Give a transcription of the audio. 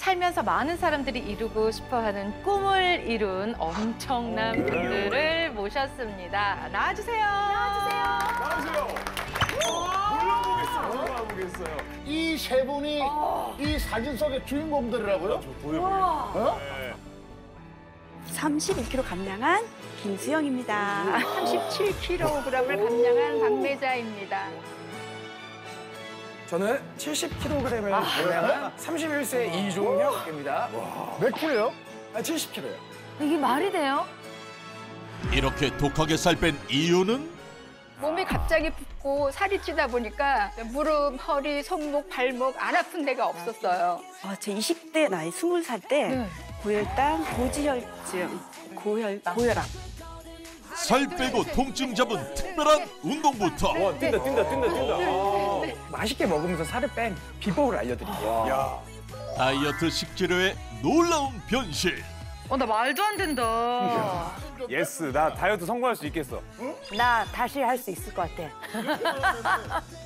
살면서 많은 사람들이 이루고 싶어하는 꿈을 이룬 엄청난 분들을 모셨습니다. 나와주세요. 나와주세요. 몰라보겠어요. 이 세 분이 이 사진 속의 주인공들이라고요? 보여. 32kg 감량한 김수영입니다. 37kg을 감량한 박매자입니다. 저는 70kg을 감량한 31세 이종혁입니다. 몇 킬로요? 70kg요. 이게 말이 돼요? 이렇게 독하게 살 뺀 이유는 몸이 갑자기 붓고 살이 찌다 보니까 무릎, 허리, 손목, 발목 안 아픈 데가 없었어요. 제 20대 나이 20살 때 고혈당, 고지혈증, 고혈압. 살 빼고 통증 잡은 특별한 운동부터 뛴다. 맛있게 먹으면서 살을 뺀 비법을 알려드릴게요. 다이어트 식재료의 놀라운 변신. 나 말도 안 된다. 예스, 나 다이어트 성공할 수 있겠어. 나 다시 할 수 있을 것 같아.